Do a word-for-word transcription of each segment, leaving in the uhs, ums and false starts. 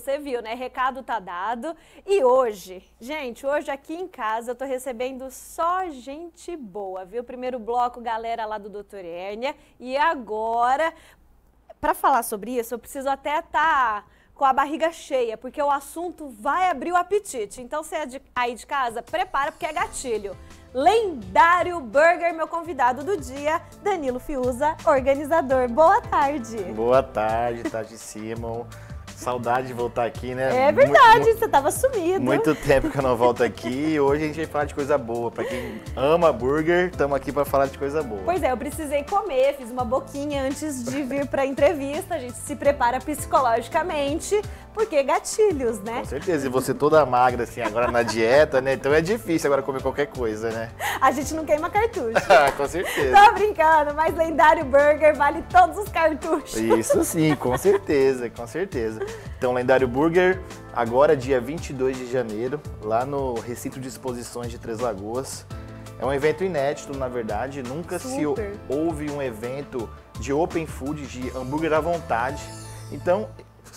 você viu, né? Recado tá dado. E hoje, gente, hoje aqui em casa eu tô recebendo só gente boa, viu? Primeiro bloco, galera lá do doutor Hérnia. E agora, para falar sobre isso, eu preciso até estar... Tá com a barriga cheia, porque o assunto vai abrir o apetite. Então, você é de, aí de casa, prepara, porque é gatilho. Lendário Burger, meu convidado do dia, Danilo Fiuza, organizador. Boa tarde. Boa tarde, Tati Simon. Saudade de voltar aqui, né? É verdade, muito, você tava sumido. Muito tempo que eu não volto aqui e hoje a gente vai falar de coisa boa. Pra quem ama burger, estamos aqui para falar de coisa boa. Pois é, eu precisei comer, fiz uma boquinha antes de vir pra entrevista. A gente se prepara psicologicamente, porque gatilhos, né? Com certeza, e você toda magra assim, agora na dieta, né? Então é difícil agora comer qualquer coisa, né? A gente não queima cartucho. Com certeza. Tô brincando, mas Lendário Burger vale todos os cartuchos. Isso sim, com certeza, com certeza. Então, Lendário Burger, agora dia vinte e dois de janeiro, lá no Recinto de Exposições de Três Lagoas. É um evento inédito, na verdade, nunca Super. se houve um evento de open food, de hambúrguer à vontade. Então,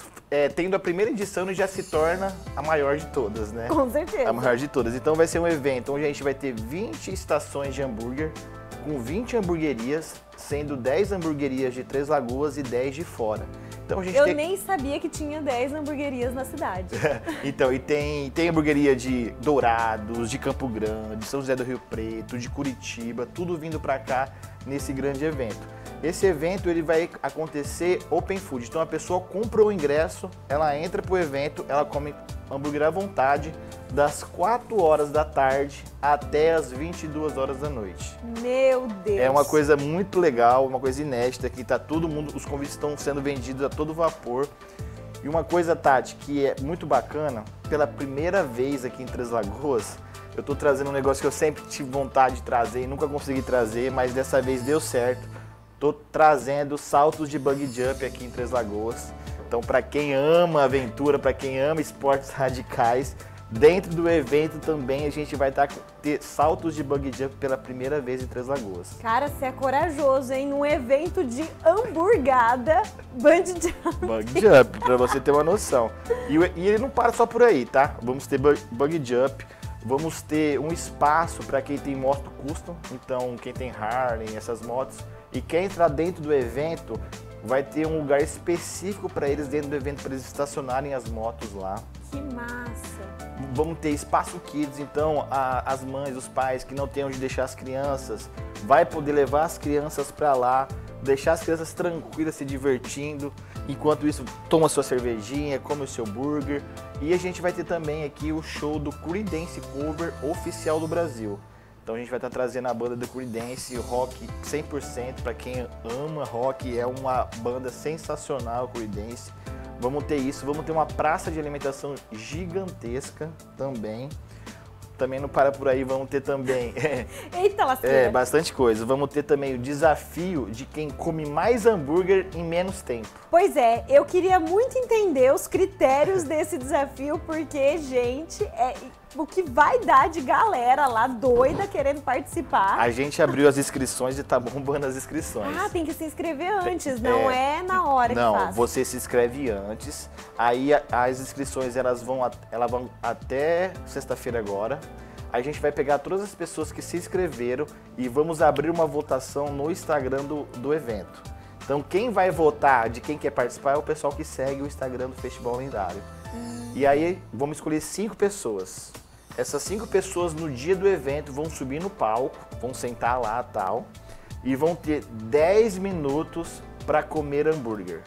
é, tendo a primeira edição, ele já se torna a maior de todas, né? Com certeza. A maior de todas. Então vai ser um evento onde a gente vai ter vinte estações de hambúrguer, com vinte hamburguerias, sendo dez hamburguerias de Três Lagoas e dez de fora. Então, a gente Eu tem... nem sabia que tinha dez hamburguerias na cidade. Então, e tem, tem hamburgueria de Dourados, de Campo Grande, São José do Rio Preto, de Curitiba, tudo vindo para cá nesse grande evento. Esse evento ele vai acontecer open food, então a pessoa comprou o ingresso, ela entra pro evento, ela come hambúrguer à vontade, das quatro horas da tarde até as vinte e duas horas da noite. Meu Deus! É uma coisa muito legal, uma coisa inédita, que tá todo mundo, os convites estão sendo vendidos a todo vapor. E uma coisa, Tati, que é muito bacana, pela primeira vez aqui em Três Lagoas, eu tô trazendo um negócio que eu sempre tive vontade de trazer e nunca consegui trazer, mas dessa vez deu certo. Tô trazendo saltos de bungee jump aqui em Três Lagoas. Então, para quem ama aventura, para quem ama esportes radicais, dentro do evento também a gente vai estar ter saltos de bungee jump pela primeira vez em Três Lagoas. Cara, você é corajoso, hein? Num evento de hamburgada, bungee jump. Bungee jump, para você ter uma noção. E, e ele não para só por aí, tá? Vamos ter bungee jump, vamos ter um espaço para quem tem moto custom, então quem tem Harley, essas motos. E quem entrar dentro do evento vai ter um lugar específico para eles dentro do evento, para eles estacionarem as motos lá. Que massa! Vamos ter espaço kids, então a, as mães, os pais que não têm onde deixar as crianças, vai poder levar as crianças para lá, deixar as crianças tranquilas, se divertindo. Enquanto isso, toma sua cervejinha, come o seu burger. E a gente vai ter também aqui o show do Creedence Cover oficial do Brasil. Então a gente vai estar trazendo a banda do Creedence, rock cem por cento, para quem ama rock, é uma banda sensacional, Creedence. Vamos ter isso, vamos ter uma praça de alimentação gigantesca também. Também não para por aí, vamos ter também... Eita, lasqueira! É, bastante coisa. Vamos ter também o desafio de quem come mais hambúrguer em menos tempo. Pois é, eu queria muito entender os critérios desse desafio, porque, gente, é o que vai dar de galera lá doida querendo participar. A gente abriu as inscrições e tá bombando as inscrições. Ah, tem que se inscrever antes, não é, é na hora não, que faz. Não, você se inscreve antes, aí as inscrições elas vão, elas vão até sexta-feira agora. A gente vai pegar todas as pessoas que se inscreveram e vamos abrir uma votação no Instagram do, do evento. Então quem vai votar de quem quer participar é o pessoal que segue o Instagram do Festival Lendário. Hum. E aí vamos escolher cinco pessoas. Essas cinco pessoas no dia do evento vão subir no palco, vão sentar lá e tal, e vão ter dez minutos para comer hambúrguer.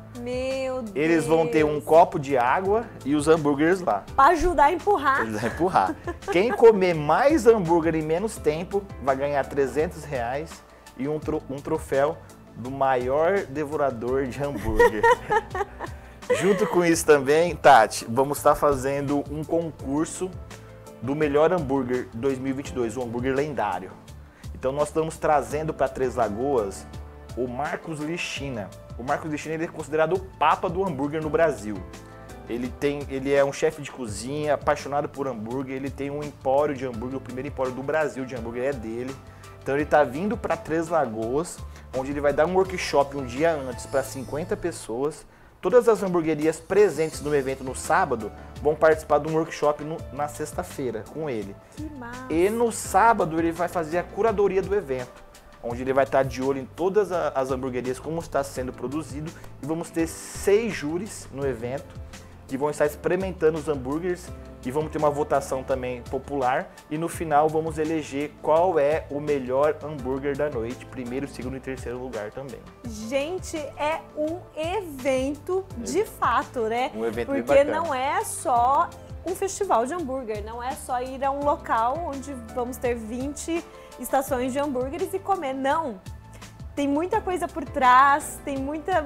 Meu Deus! Eles vão ter um copo de água e os hambúrgueres lá. Para ajudar a empurrar. Ajudar a empurrar. Quem comer mais hambúrguer em menos tempo vai ganhar trezentos reais e um, tro um troféu do maior devorador de hambúrguer. Junto com isso também, Tati, vamos estar fazendo um concurso do melhor hambúrguer dois mil e vinte e dois, o hambúrguer lendário. Então nós estamos trazendo para Três Lagoas o Marcos Lichina. O Marcos Lichina ele é considerado o papa do hambúrguer no Brasil. Ele, tem, ele é um chefe de cozinha, apaixonado por hambúrguer, ele tem um empório de hambúrguer, o primeiro empório do Brasil de hambúrguer é dele. Então ele está vindo para Três Lagoas, onde ele vai dar um workshop um dia antes para cinquenta pessoas, todas as hamburguerias presentes no evento no sábado vão participar de um workshop no, na sexta-feira com ele. Que massa! E no sábado ele vai fazer a curadoria do evento, onde ele vai estar de olho em todas as hamburguerias, como está sendo produzido, e vamos ter seis júris no evento que vão estar experimentando os hambúrgueres e vamos ter uma votação também popular e no final vamos eleger qual é o melhor hambúrguer da noite, primeiro, segundo e terceiro lugar também. Gente, é um evento de fato, né? Um evento bem Porque bacana. não é só um festival de hambúrguer, não é só ir a um local onde vamos ter vinte estações de hambúrgueres e comer, não. Tem muita coisa por trás, tem muita...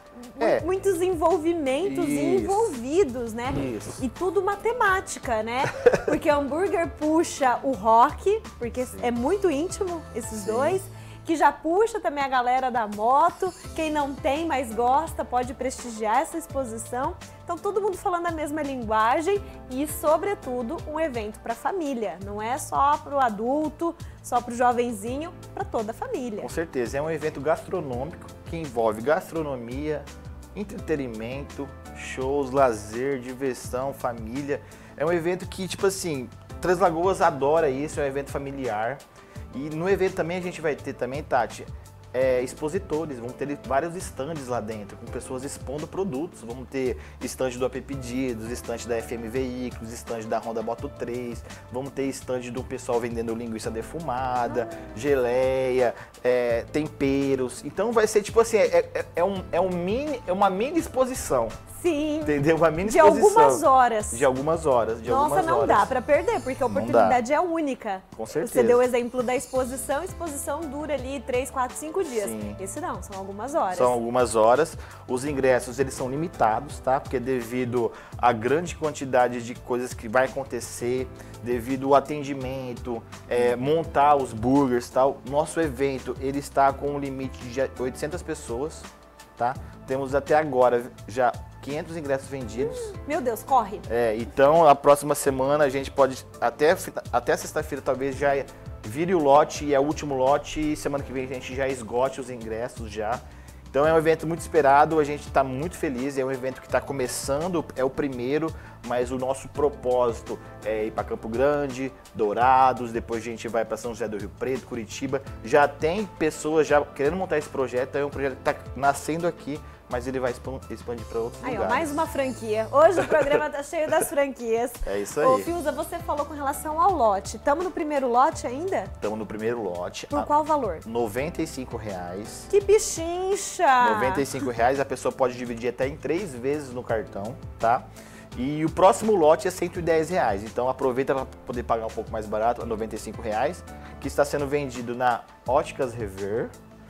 É. muitos envolvimentos Isso. envolvidos, né? Isso. E tudo matemática, né? Porque o hambúrguer puxa o rock, porque Sim. é muito íntimo esses Sim. dois, que já puxa também a galera da moto. Quem não tem, mas gosta, pode prestigiar essa exposição. Então, todo mundo falando a mesma linguagem e, sobretudo, um evento para a família. Não é só para o adulto, só para o jovenzinho, para toda a família. Com certeza, é um evento gastronômico que envolve gastronomia, entretenimento, shows, lazer, diversão, família. É um evento que, tipo assim, Três Lagoas adora isso, é um evento familiar. E no evento também a gente vai ter também, Tati, é, expositores, vão ter vários estandes lá dentro, com pessoas expondo produtos. Vamos ter estande do A P Pedidos, estande da F M Veículos, estande da Honda Moto três, vamos ter estande do pessoal vendendo linguiça defumada, geleia, é, temperos. Então vai ser tipo assim, é, é, é, um, é, um mini, é uma mini exposição. Sim, Entendeu? Uma mini de exposição. algumas horas. De algumas horas. De Nossa, algumas não horas. dá para perder, porque a oportunidade é única. Com certeza. Você deu o exemplo da exposição, a exposição dura ali três, quatro, cinco dias. Sim. Esse não, são algumas horas. São algumas horas. Os ingressos, eles são limitados, tá? Porque devido à grande quantidade de coisas que vai acontecer, devido ao atendimento, é, montar os burgers e tal, nosso evento, ele está com um limite de oitocentas pessoas, tá? Temos até agora já quinhentos ingressos vendidos. Meu Deus, corre. É, então, a próxima semana a gente pode, até, até sexta-feira talvez já vire o lote e é o último lote e semana que vem a gente já esgote os ingressos já. Então é um evento muito esperado, a gente está muito feliz, é um evento que está começando, é o primeiro, mas o nosso propósito é ir para Campo Grande, Dourados, depois a gente vai para São José do Rio Preto, Curitiba. Já tem pessoas já querendo montar esse projeto, é um projeto que está nascendo aqui, mas ele vai expandir para outros Aí, lugares. ó, mais uma franquia. Hoje o programa tá cheio das franquias. É isso aí. Ô, Fiuza, você falou com relação ao lote. Estamos no primeiro lote ainda? Estamos no primeiro lote. Por a qual valor? noventa e cinco reais. Que bichincha! noventa e cinco reais, a pessoa pode dividir até em três vezes no cartão, tá? E o próximo lote é cento e dez reais. Então aproveita para poder pagar um pouco mais barato, a noventa e cinco reais, que está sendo vendido na Óticas Rever,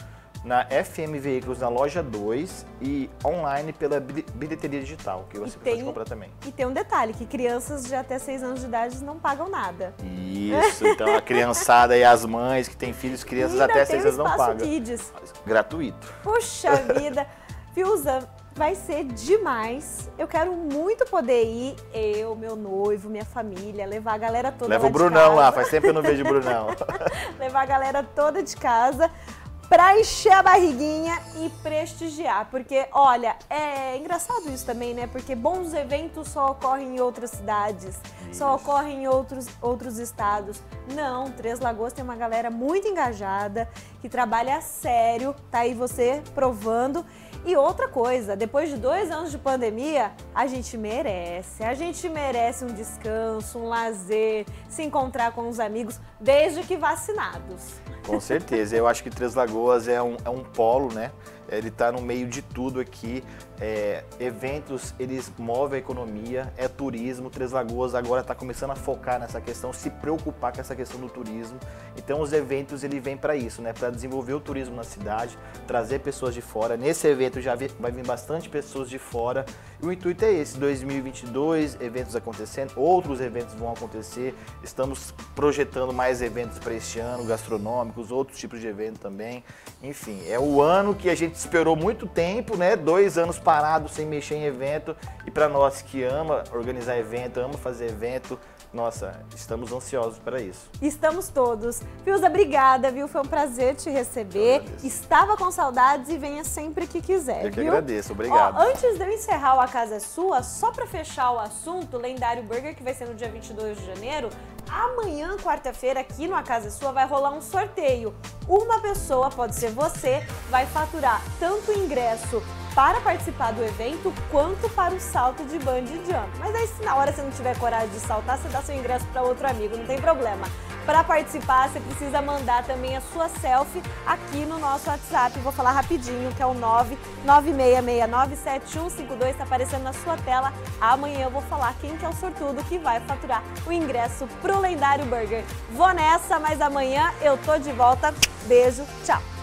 na F M Veículos, na loja dois e online pela bilheteria digital, que você tem, pode comprar também. E tem um detalhe, que crianças de até seis anos de idade não pagam nada. Isso, então a criançada e as mães que têm filhos, crianças Ainda até tem seis o anos não espaço pagam. Kids. Gratuito. Puxa vida! Fiuza, vai ser demais. Eu quero muito poder ir, eu, meu noivo, minha família, levar a galera toda Leva lá o de Brunão casa. lá, faz tempo que eu não vejo o Brunão. Levar a galera toda de casa pra encher a barriguinha e prestigiar. Porque, olha, é engraçado isso também, né? Porque bons eventos só ocorrem em outras cidades, Isso. só ocorrem em outros, outros estados. Não, Três Lagoas tem uma galera muito engajada, que trabalha a sério, tá aí você provando. E outra coisa, depois de dois anos de pandemia, a gente merece. A gente merece um descanso, um lazer, se encontrar com os amigos, desde que vacinados. Com certeza, eu acho que Três Lagoas é um, é um polo, né? Ele está no meio de tudo aqui. É, eventos, eles movem a economia, é turismo. Três Lagoas agora está começando a focar nessa questão, se preocupar com essa questão do turismo. Então os eventos, ele vem para isso, né? Para desenvolver o turismo na cidade, trazer pessoas de fora. Nesse evento já vai vir bastante pessoas de fora. E o intuito é esse, dois mil e vinte e dois, eventos acontecendo, outros eventos vão acontecer. Estamos projetando mais eventos para este ano, gastronômicos, outros tipos de evento também. Enfim, é o ano que a gente esperou muito tempo, né? Dois anos parados sem mexer em evento. E para nós que ama organizar evento, ama fazer evento, nossa, estamos ansiosos para isso. Estamos todos. Filza, obrigada, viu? Foi um prazer te receber. Estava com saudades e venha sempre que quiser, Eu que viu? agradeço, obrigado. Ó, antes de eu encerrar o A Casa é Sua, só para fechar o assunto, Lendário Burger, que vai ser no dia vinte e dois de janeiro, amanhã, quarta-feira, aqui no A Casa é Sua, vai rolar um sorteio. Uma pessoa, pode ser você, vai faturar tanto o ingresso para participar do evento, quanto para o salto de bungee jump. Mas aí, se na hora você não tiver coragem de saltar, você dá seu ingresso para outro amigo, não tem problema. Para participar, você precisa mandar também a sua selfie aqui no nosso WhatsApp. Vou falar rapidinho, que é o nove nove seis seis nove sete um cinco dois, está aparecendo na sua tela. Amanhã eu vou falar quem que é o sortudo que vai faturar o ingresso pro Lendário Burger. Vou nessa, mas amanhã eu tô de volta. Beijo, tchau!